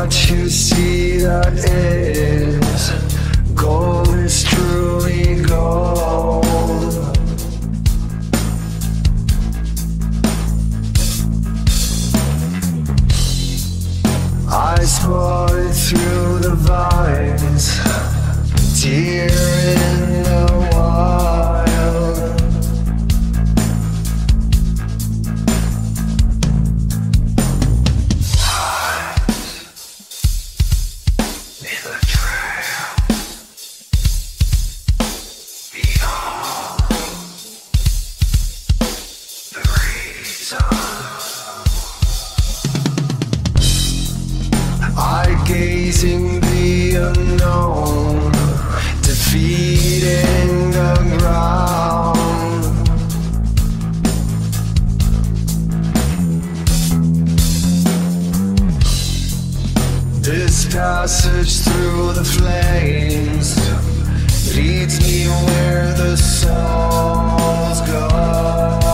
what you see that is. Gold is truly gold. I spotted through the vines, deer in the wild. In the trail, beyond the reason. I gaze in the unknown, defeating the ground. This passage through the flames leads me where the souls go.